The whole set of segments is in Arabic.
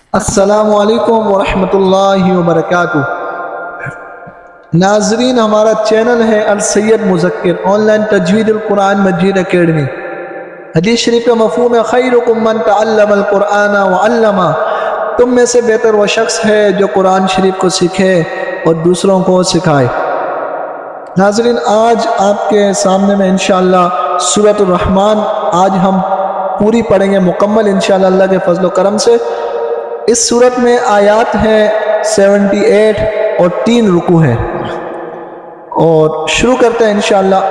अस्सलामु अलैकुम वरहमतुल्लाहि वबरकातुह। नाजरीन, हमारा चैनल है अल सैयद मुज़क्किर ऑनलाइन तजवीदुल कुरान मजीद अकेडमी। हदीस शरीफ का मफ़हूम है खैरुकुम मन तअल्लमल कुरान व अल्लमा। तुम में से बेहतर वह शख्स है जो कुरान शरीफ को सीखे और दूसरों को सिखाए। नाजरीन, आज आपके सामने में इंशाअल्लाह सूरतुर रहमान आज हम पूरी पढ़ेंगे मुकम्मल इंशाअल्लाह अल्लाह के फजल व करम से। इस सूरत में आयात हैं 78 और 3 रुकू हैं और शुरू करते हैं इंशाअल्लाह।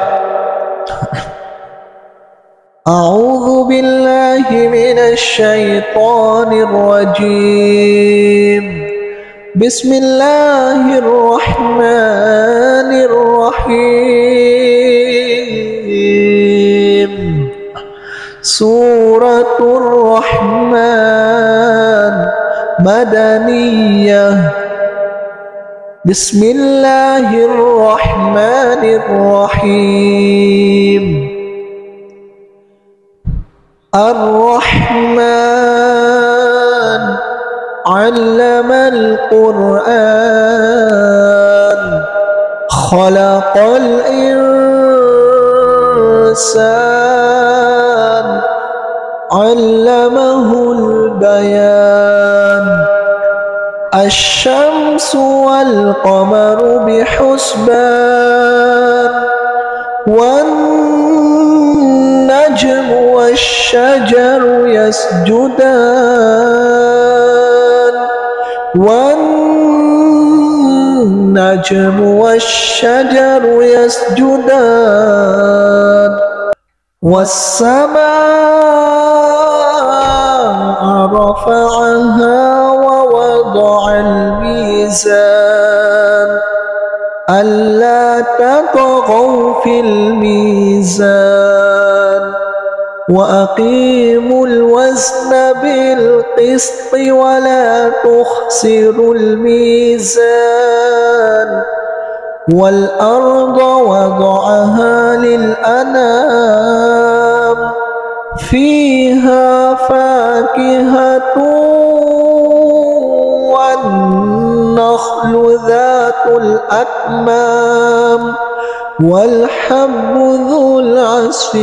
अऊज़ु बिल्लाहि मिनश शैतानिर रजीम। बिस्मिल्लाहिर रहमानिर रहीम। सूरतुर रहमान मदनिया। बिस्मिल्लाहिर रहमानिर रहीम। अर्रहमान अल्लमल कुरआन खलक़ल इंसान अल्लमहुल बयान। अश्शम्सु वल क़मरु बिहुस्बान वन्नज्मु वश्शजरु यस्जुदान वन्नज्मु वश्शजरु यस्जुदान। वस्समाअ रफ़अहा ववضعल मीज़ान अल्ला ततग़ौ फ़िल मीज़ान वअक़ीमुल वज़्न बिल क़िस्ति वला तुख़सिरुल मीज़ान। वल अर्ज़ वضعहा लिल अनाम फ़ीहा फ़ाकिहतुन वन्नख़्लु ज़ातुल अक्माम वल्हब्बु ज़ुल अस्फ़ि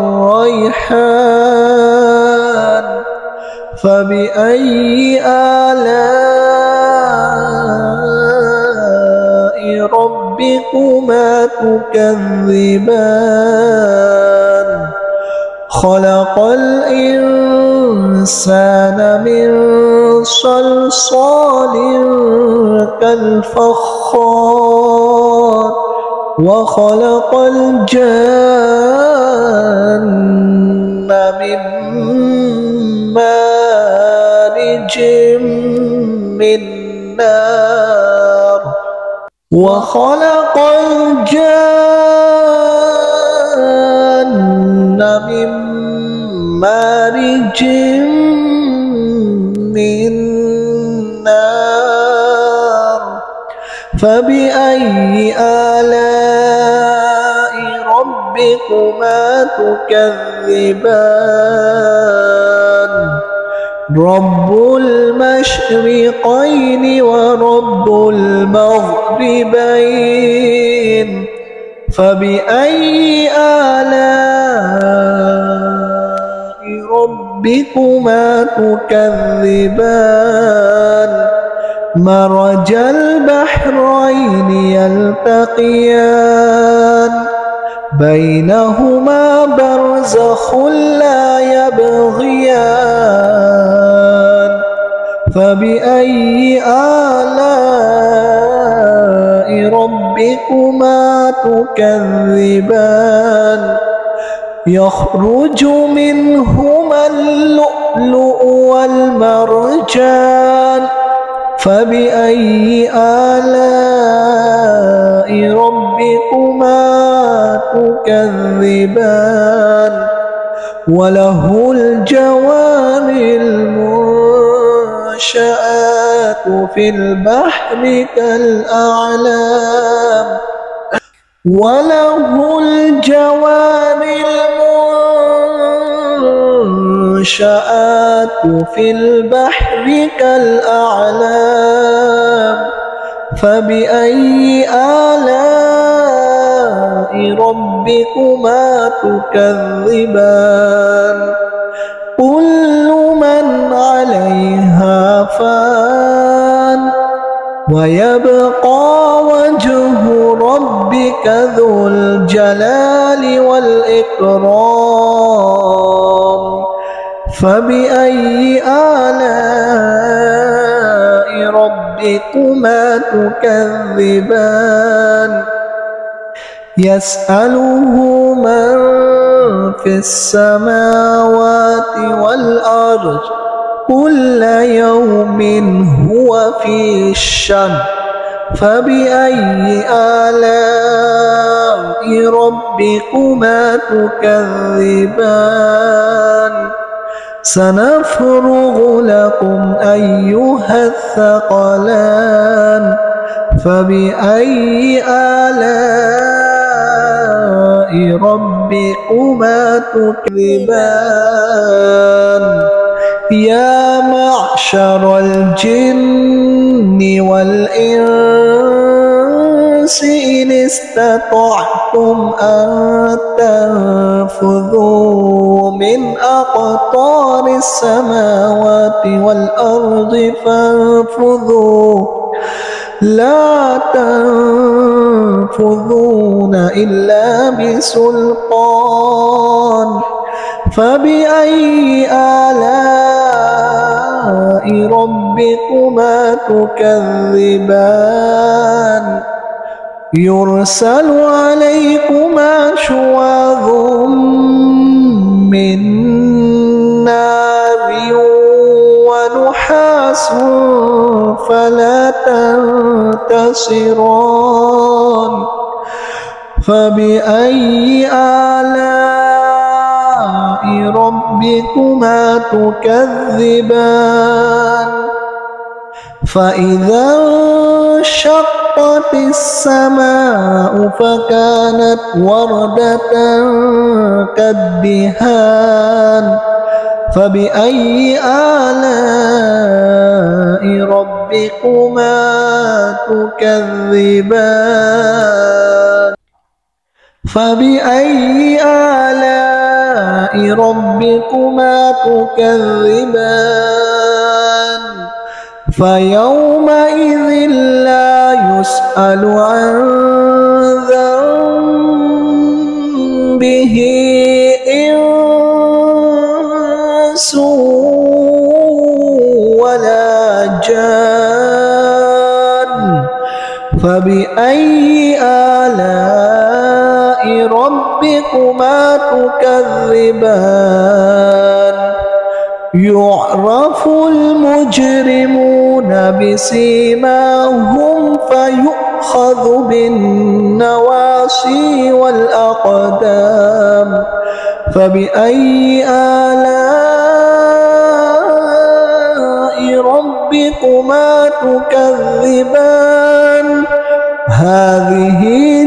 वर्रैहान। फ़बिअय्यि आलाइ रब्बिकुमा तुकज़्ज़िबान। खलक़ल इंसान मिन सल्सालिन कल्फ़ख़्ख़ार वखलक़ल जन्न मिन मारिजिम मिन नार वखलक़ल जन्न मिन मारिजिम मिन नार। फ़बिअय्यि आलाइ रब्बिकुमा तुकज़्ज़िबान। रब्बुल मशरिक़ैनि व रब्बुल मग़रिबैन। फ़बिअय्यि आलाइ रब्बिकुमा तुकज़्ज़िबान। मरजल बहरैनि यल्तक़ियान बैनहुमा बरज़ख़ुन ला यबग़ियान। फ़बिअय्यि आलाइ रब्बिकुमा तुकज़्ज़िबान। यख़रुजु मिनहुमल लुअ्लुअु वल मरजान। फ़बिअय्यि आलाइ रब्बिकुमा तुकज़्ज़िबान। वलहुल जवारिल मुनशआतु फ़िल बहरि कल अअलाम। वलहुल जवारिल المنشآت في البحر كالأعلام فبأي آلاء ربكما تكذبان كل من عليها فان ويبقى وجه ربك ذو الجلال والإكرام فبأي آلاء ربكما تكذبان يسأله من في السماوات والأرض كل يوم هو في شأن فبأي آلاء ربكما تكذبان سنفرغ لكم أيها الثقلان فبأي آلاء ربكما تكذبان يا معشر الجن والإنس إن استطعتم أن تنفذوا من أقطار السماوات والأرض فانفذوا لا تنفذون إلا بسلطان فبأي آلاء ربكما تكذبان يرسل عليكما شواظ من نار ونحاس فلا تنتصران فبأي آلاء ربكما تكذبان فإذا انشقت السماء فكانت وردة كالدهان فبأي آلاء ربكما تكذبان فبأي آلاء ربكما تكذبان فيومئذ لا يسأل عن ذنبه إنس ولا جان فبأي آلاء ربكما تكذبان يعرف المجرمون بسيماهم فيؤخذ بالنواصي والأقدام فبأي آلاء ربكما تكذبان هذه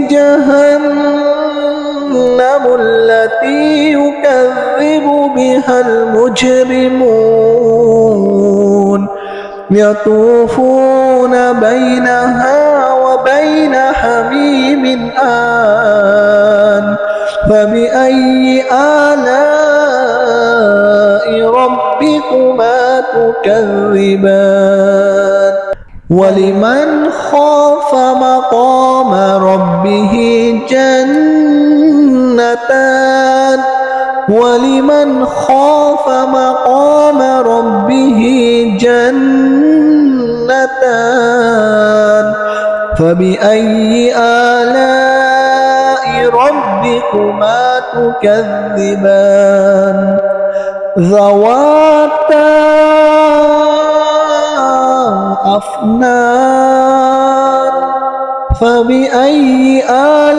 جهنم التي يكذب بها المجرمون يطوفون بينها وبين حميم آن فبأي آلاء ربكما تكذبان ولمن خاف مقام ربه جنتان ولمن خاف مقام ربه جنتان فبأي آلاء ربكما تكذبان ذواتا أفنان فبأي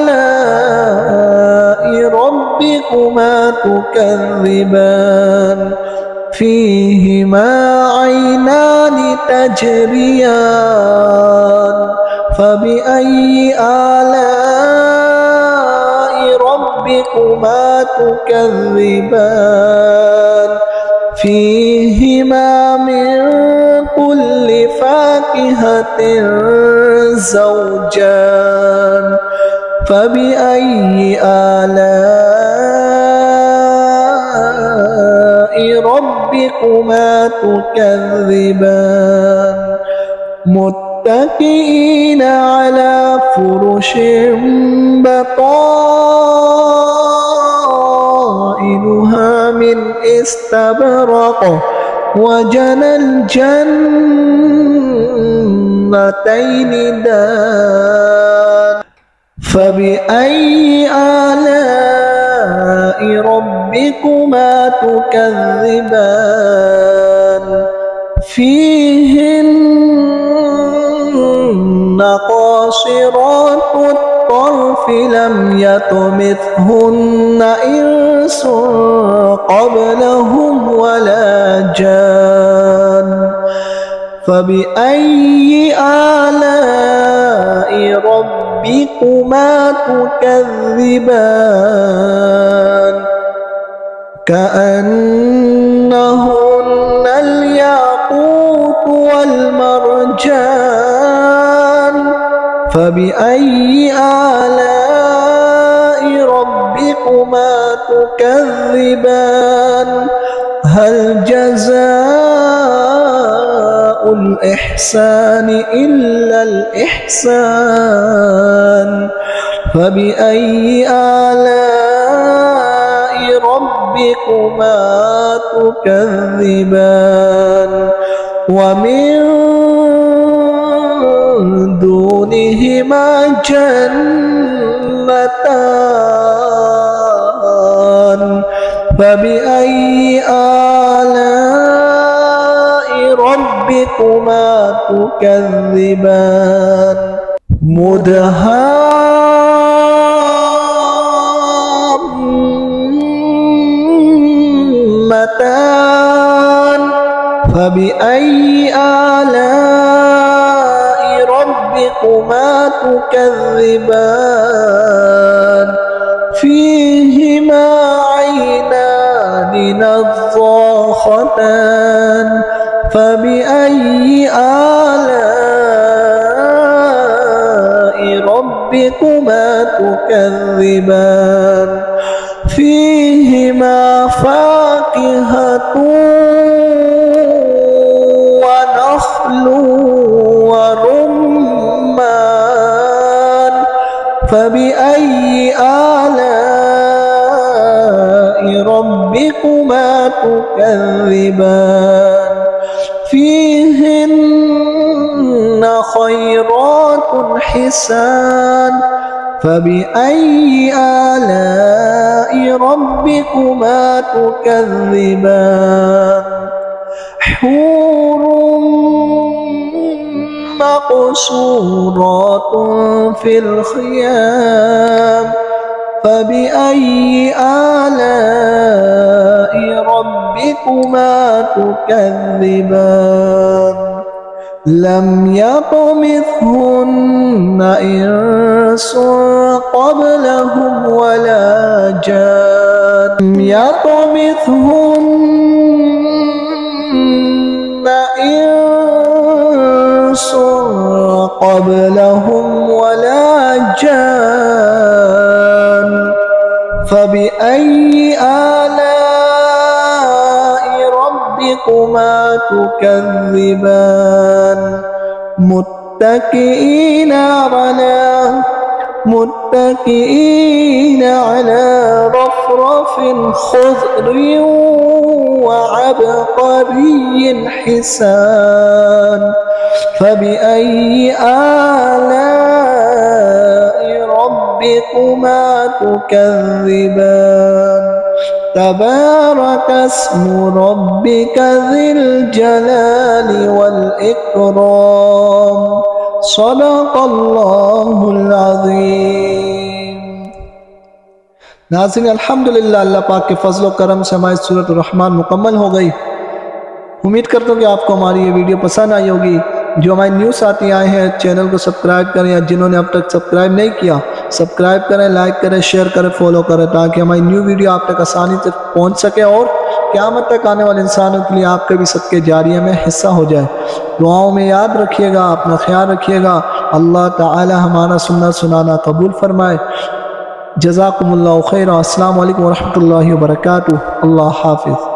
آلاء ربكما تكذبان فيهما عينان تجريان فبأي آلاء ربكما تكذبان فيهما من كل فاكهة زوجان فبأي آلاء ربكما تكذبان متكئين على فرش بطائنها من استبرق وجنى الجنتين دان فبأي آلاء ربكما تكذبان فيهن قاصرات الطرف لم يطمثهن إنس قبلهم ولا جان فبأي آلاء ربكما تكذبان كأنهن الياقوت والمرجان فبأي آلاء ربكما تكذبان هل جزاء الإحسان إلا الإحسان فبأي آلاء ربكما تكذبان ومن دونهما جنتان فبأي آلاء ربكما تكذبان مدهامتان فبأي آلاء ربكما تكذبان فيهما عينان نضاختان فبأي آلاء ربكما تكذبان فيهما فاكهة ونخل ورمان فبأي آلاء ربكما تكذبان فيهن خيرات حسان فبأي آلاء ربكما تكذبان حور مقصورات في الخيام فبأي آلاء ربكما تكذبان لم يطمثهن إنس قبلهم ولا جان لم يطمثهن إنس قبلهم ولا جان فبأي آلاء ربكما تكذبان متكئين على رفرف خضر وعبقري حسان فبأي آلاء ربكما تكذبان تبارك اسم ربك ذي الجلال والإكرام صدق الله العظीम। नाज़रीन अल्हम्दुलिल्लाह अल्लाह पाक के फजल व करम से हमारी सूरत रहमान मुकम्मल हो गई। उम्मीद करता हूँ कि आपको हमारी ये वीडियो पसंद आई होगी। जो हमारी न्यू साथी आए हैं चैनल को सब्सक्राइब करें, या जिन्होंने अब तक सब्सक्राइब नहीं किया सब्सक्राइब करें, लाइक करें, शेयर करें, फॉलो करें, ताकि हमारी न्यू वीडियो आप तक आसानी से पहुँच सके और क़यामत तक आने वाले इंसानों के लिए आपके भी सदक़े जारिया में हिस्सा हो जाए। दुआओं में याद रखिएगा, अपना ख्याल रखिएगा। अल्लाह ताला हमारा सुनना सुनाना कबूल फरमाए। जज़ाकुमुल्लाहु खैर। अस्सलामु अलैकुम व रहमतुल्लाहि व बरकातुहू। अल्लाह हाफ़िज़।